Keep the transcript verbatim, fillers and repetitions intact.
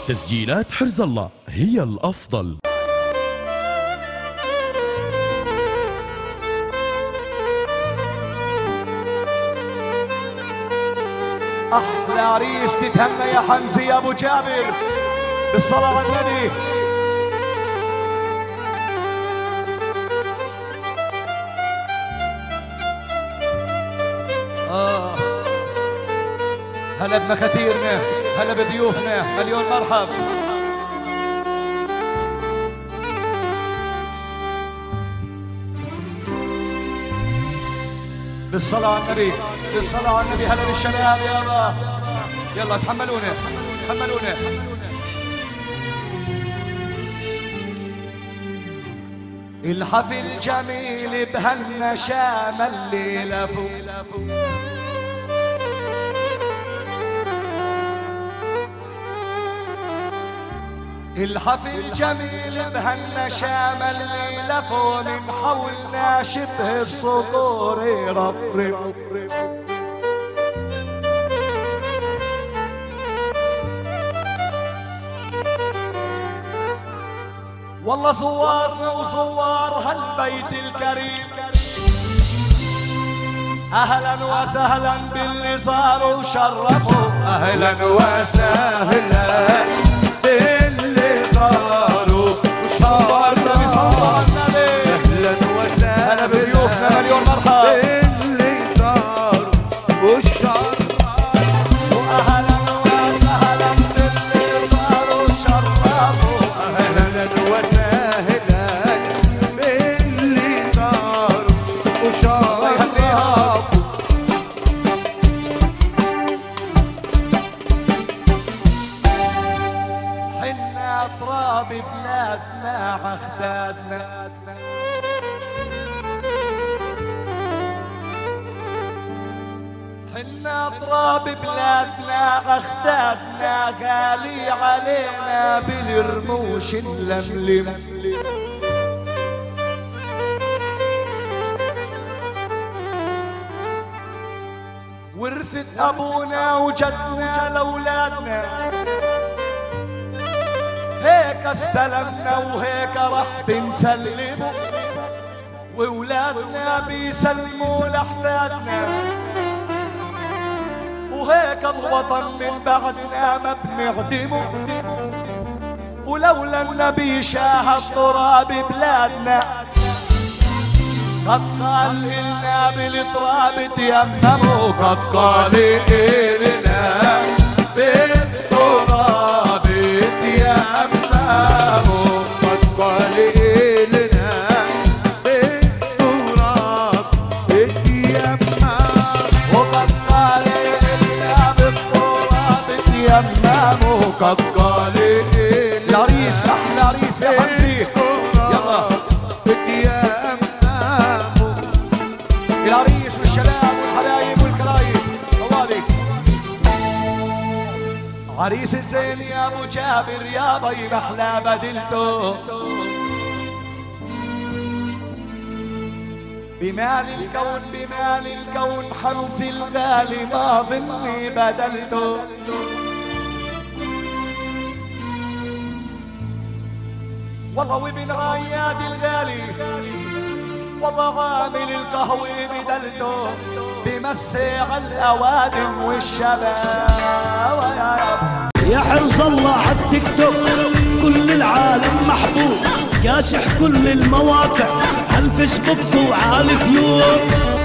تسجيلات حرز الله هي الأفضل. أحلى عريس تتهنى يا حمزة يا أبو جابر بالصلاة على النبي. آه هلا بمخاتيرنا، هلا بضيوفنا، مليون مرحب. بالصلاة على النبي، بالصلاة على النبي. هلا بالشباب يابا، يلا تحملونا تحملونا. الحفل جميل بهالنشامة الليلة فوق، الحفل جميل بهالنشامة الليلة فوق، من حولنا شبه السطور يرفرف. والله صورنا وصور هالبيت الكريم، أهلا وسهلا باللي صاروا وشرفوا، أهلا وسهلا باللي صاروا وشرفوا. صلوا على النبي، أهلا وسهلا، هلا بضيوفنا مليون مرحب باللي صاروا وشرفوا، وأهلا وسهلا باللي صاروا وشرفوا، أهلا وسهلا باللي صاروا وشرفوا. حنا تراب بلادنا عخدادنا، حنا تراب بلادنا عخدادنا، غالي علينا بالرموش نلملم. ورثت ابونا وجدنا لاولادنا، هيك استلمنا وهيك رح بنسلم، واولادنا بيسلموا لاحفادنا، وهيك الوطن من بعدنا ما بنعدمه، ولولا النبي شاهد تراب بلادنا، قد قال لنا بالتراب تيمموا، قد قال لنا بالتراب تيمموا، قد قال لنا بالتراب تيمموا، وقد قال لنا بالتراب تيمموا، قد قال العريس أحلى عريس يا حمزة، يلا العريس والشباب والحبايب والكرايب طوالي. عريس الزين يا ابو جابر يا بي محلى بدلته، بمال الكون بمال الكون حمزة الغالي ما ظني بدلته، والله وابن عياد الغالي والله عامل القهوة بدلته، بمسي على الأوادم والشباب. يا حرص الله عالتيك توك كل العالم محبوب، كاسح كل المواقع عالفيسبوك وعاليوتيوب.